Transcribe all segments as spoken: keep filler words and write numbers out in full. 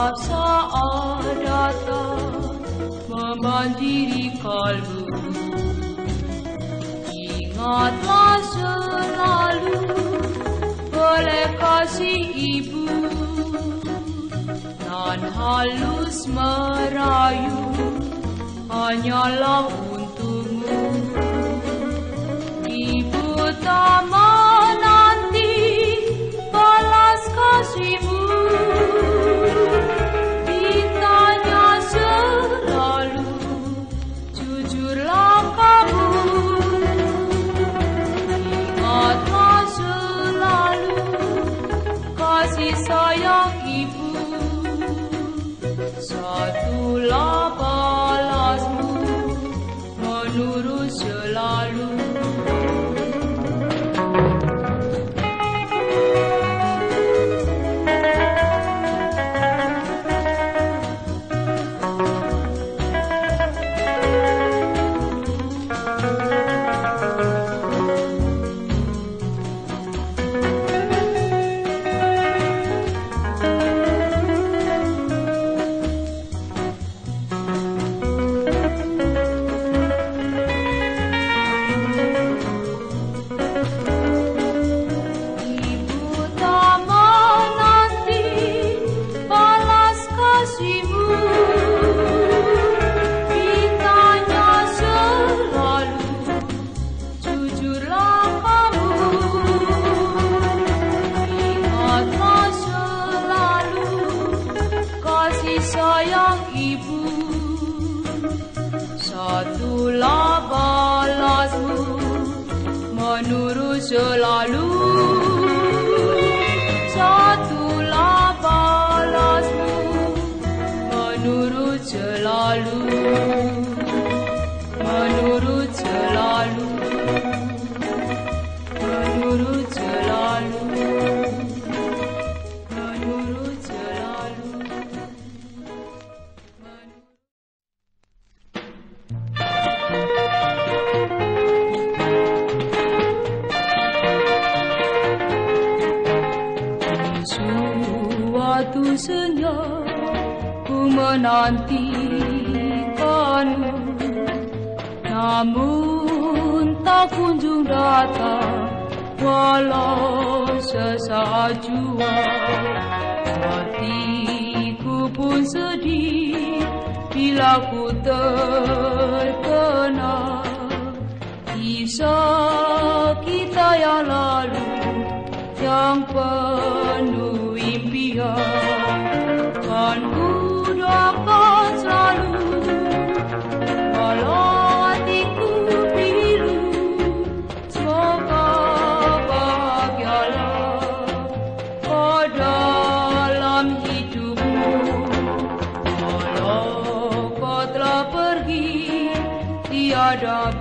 Setiap saat datang membanjiri kalbu. Ingatlah selalu oleh kasih ibu, nan halus merayu hanyalah untukmu. Ibu tak menanti balas kasihmu, ditanya selalu, jujurlah kamu. Ingatlah selalu kasih sayang ibu, satulah balasmu menurut selalu. Sayang ibu, satulah balasmu menurut selalu. Satulah balasmu menurut selalu, menurut selalu, menurut selalu, menurut selalu. Suatu senja ku menantikanmu, namun tak kunjung datang walau sesaat jua. Hatiku pun sedih bila ku terkena kisah kita yang lalu yang penuh impian. Kan ku doakan selalu walau hatiku pilu, semoga bahagialah kau dalam hidupmu. Walau kau telah pergi tiada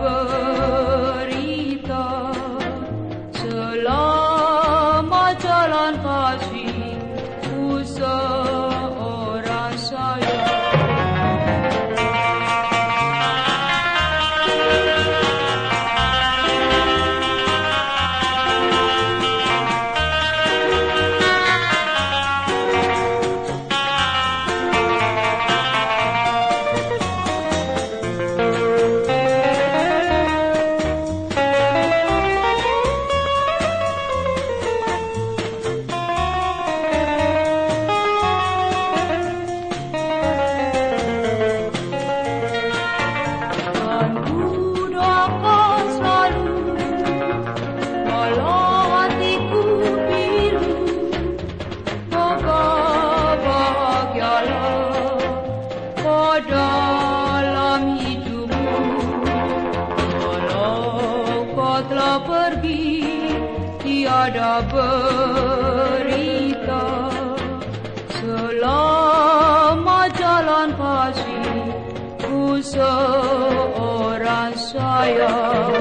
berita, selama jalan kasih ku seorang sayang. Dalam hidupmu, walau kau telah pergi tiada berita, selama jalan kasih ku seorang sayang.